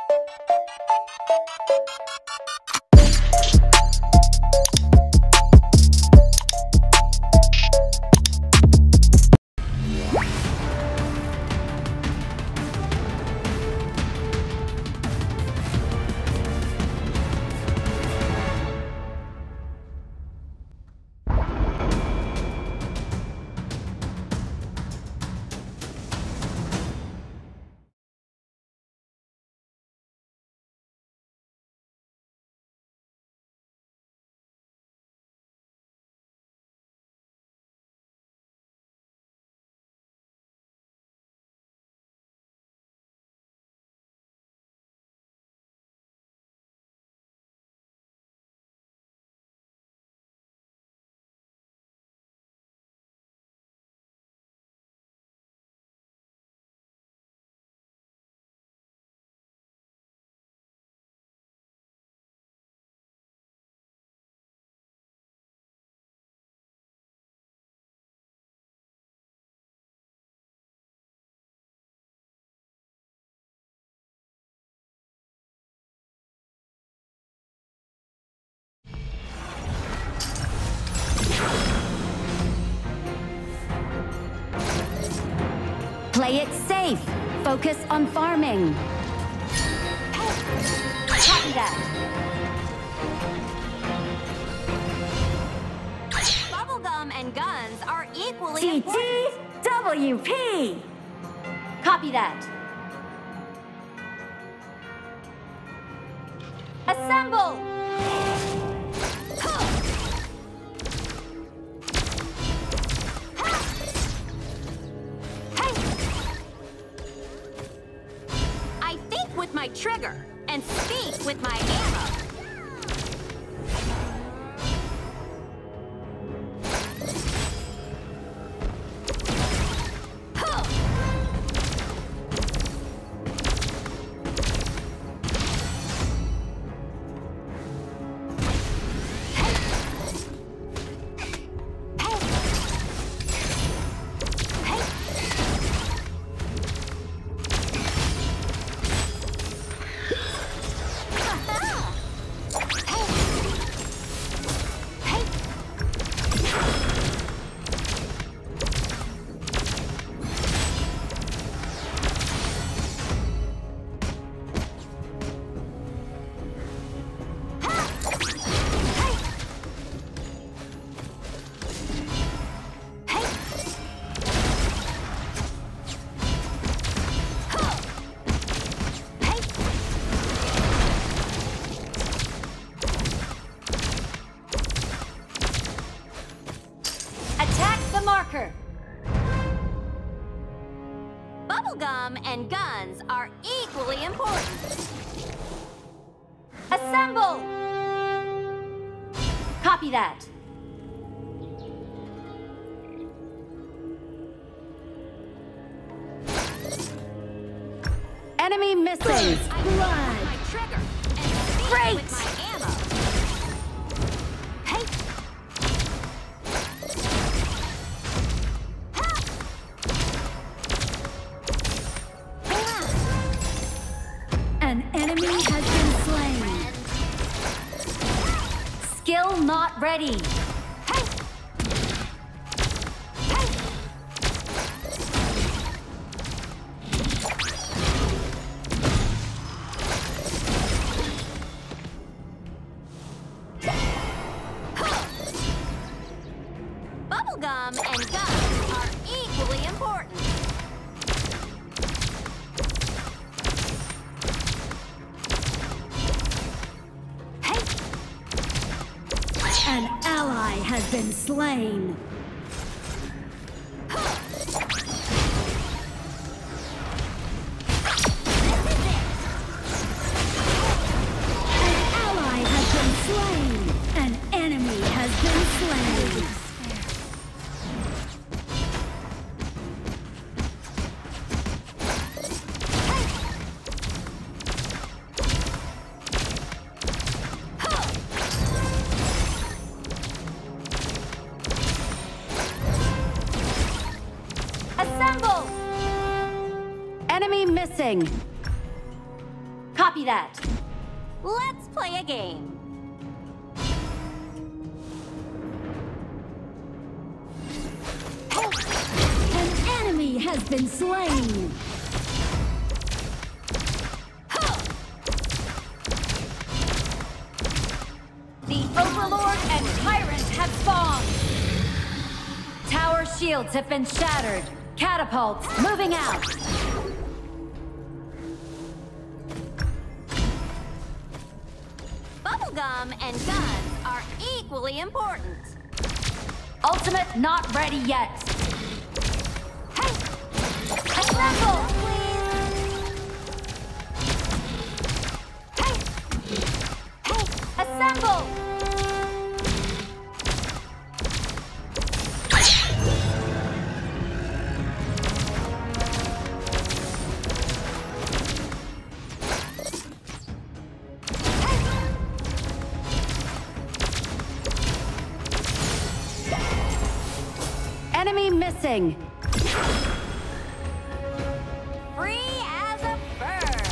Play it safe. Focus on farming. Copy that. Bubblegum and guns are equally important. TTWP! Copy that. Assemble! With my trigger and speak with my ammo. Bubblegum and guns are equally important. Assemble! Copy that. Enemy missing. Blood. My trigger and great. With my ammo. Hey. An enemy has been slain. Skill not ready. Hey. Bubblegum and guns are equally important. An ally has been slain. An ally has been slain. An enemy has been slain. Assemble! Enemy missing. Copy that. Let's play a game. An enemy has been slain. The Overlord and Tyrant have spawned. Tower shields have been shattered. Catapults moving out. Bubblegum and guns are equally important. Ultimate not ready yet. Hey! Assemble! Hey! Hey! Assemble! Enemy missing. Free as a bird.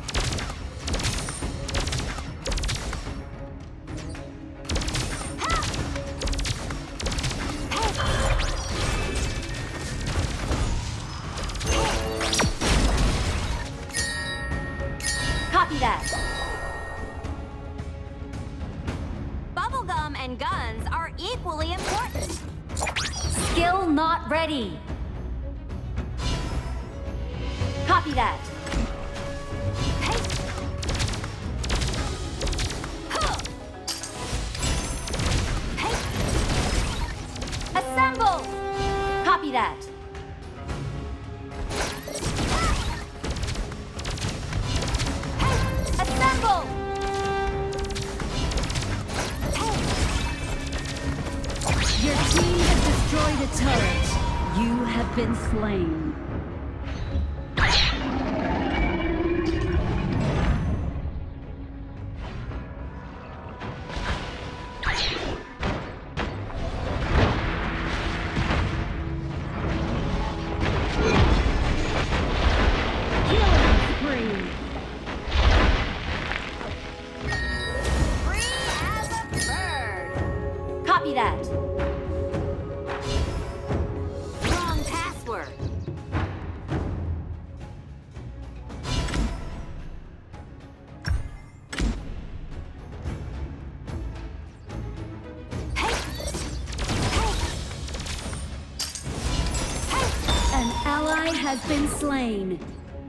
Copy that. Bubblegum and guns are equally important. Skill not ready. Copy that. Hey. Huh. Hey. Assemble. Copy that. Hey. Assemble. Your team has destroyed a turret. You have been slain. Killing spree. Free as a bird. Copy that. Wrong password. Hey. Hey. An ally has been slain.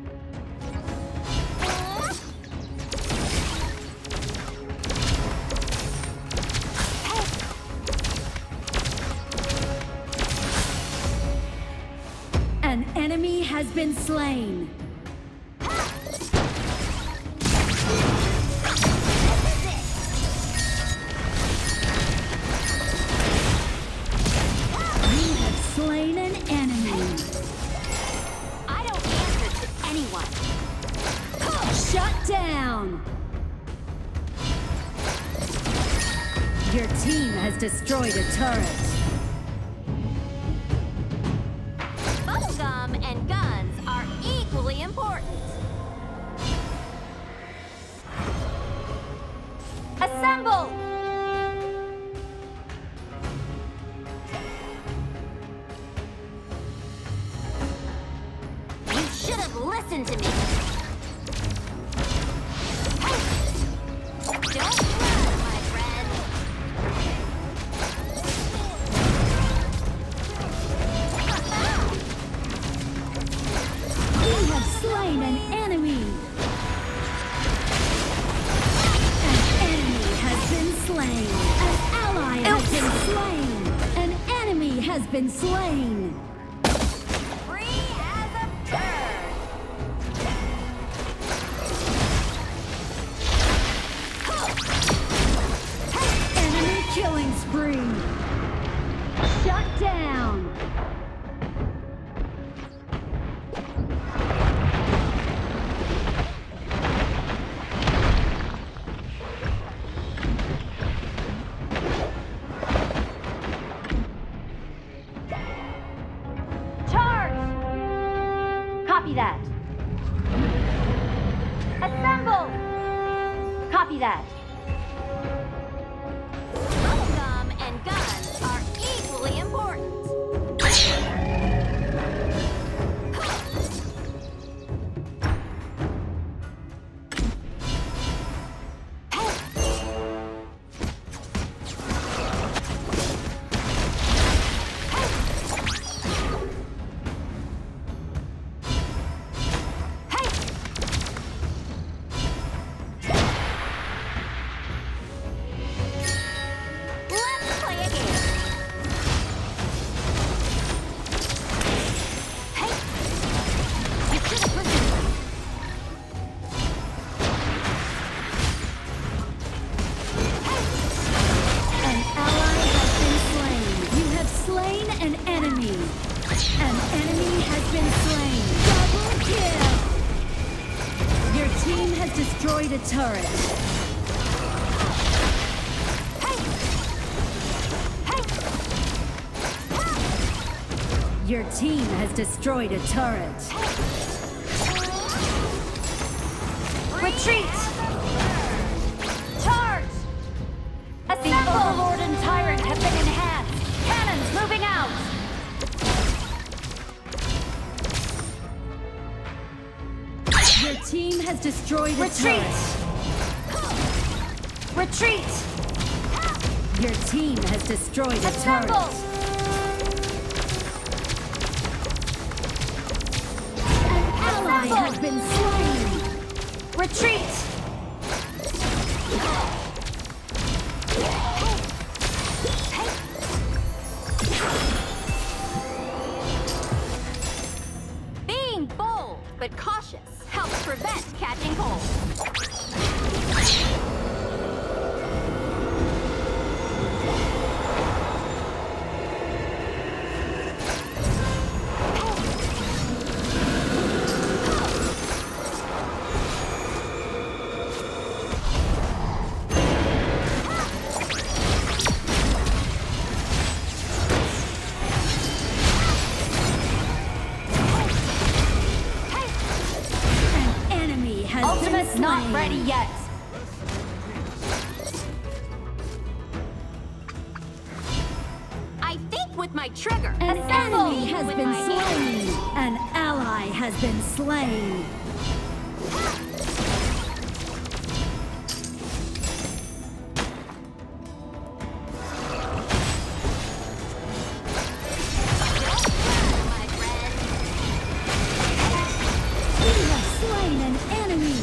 An enemy has been slain. You have slain an enemy. I don't answer to anyone. Shut down. Your team has destroyed a turret. Bubblegum and guns are equally important. Assemble! You should have listened to me. Don't run, my friend. You have slain an enemy. An enemy has been slain. An ally has been slain. An enemy has been slain. Free as a bird. Enemy killing spree. Shut down. Copy that. Bubblegum and guns are equally important. Destroyed a turret. Your team has destroyed a turret. Retreat! Charge! The Overlord and Tyrant have been enhanced. Cannons moving out! Your team has destroyed a Retreat! turret. Retreat! Your team has destroyed a Assemble! turret. An ally has been slain. Retreat! Being bold but cautious helps prevent catching cold. Ultimate's not ready yet. I think with my trigger. An Assemble! enemy has With been my slain. An ally has been slain. My friend. You have slain an enemy.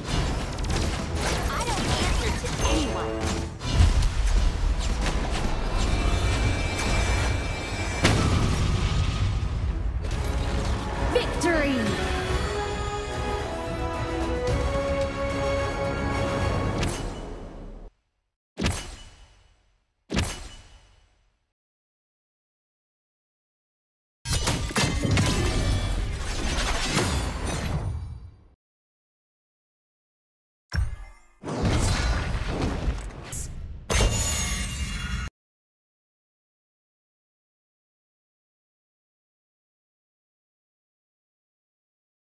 I don't answer to anyone. Victory!